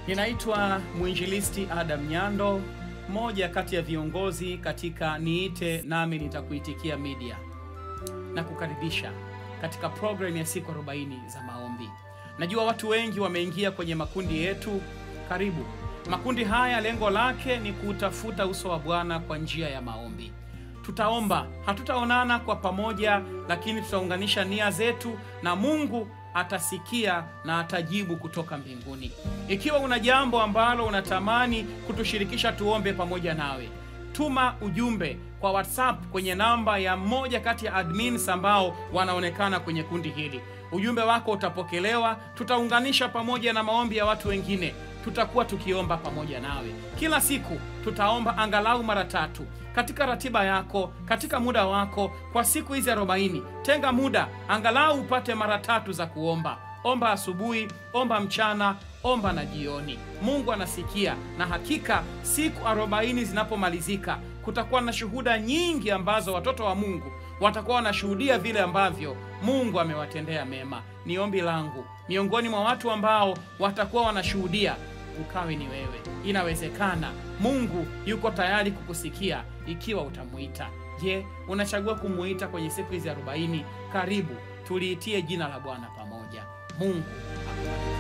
Ninaitwa Mwinjilisti Adam Nyando, mmoja kati ya viongozi katika NIITE NAMI NITAKUITIKIA media. Na kukaribisha katika program ya siku 40 za maombi. Najua watu wengi wameingia kwenye makundi yetu. Karibu. Makundi haya lengo lake ni kutafuta uso wa Bwana kwa njia ya maombi. Tutaomba, hatutaonana kwa pamoja, lakini tutaunganisha nia zetu na Mungu atasikia na atajibu kutoka mbinguni. Ikiwa una jambo ambalo unatamani kutushirikisha tuombe pamoja nawe, tuma ujumbe kwa WhatsApp kwenye namba ya mmoja kati ya admins ambao wanaonekana kwenye kundi hili. Ujumbe wako utapokelewa, tutaunganisha pamoja na maombi ya watu wengine. Tutakuwa tukiomba pamoja nawe. Kila siku tutaomba angalau mara 3. Katika ratiba yako, katika muda wako, kwa siku hizi 40, tenga muda angalau upate mara 3 za kuomba. Omba asubuhi, omba mchana, omba na jioni. Mungu anasikia, na hakika siku 40 zinapomalizika kutakuwa na shuhuda nyingi ambazo watoto wa Mungu watakuwa wanashuhudia vile ambavyo Mungu amewatendea mema. Ni ombi langu, miongoni mwa watu ambao watakuwa wanashuhudia, ukawe ni wewe. Inawezekana Mungu yuko tayari kukusikia ikiwa utamuita. Je, unachagua kumuita kwenye siku hizi 40? Karibu tuliitie jina la Bwana pamoja. Mungu akubariki.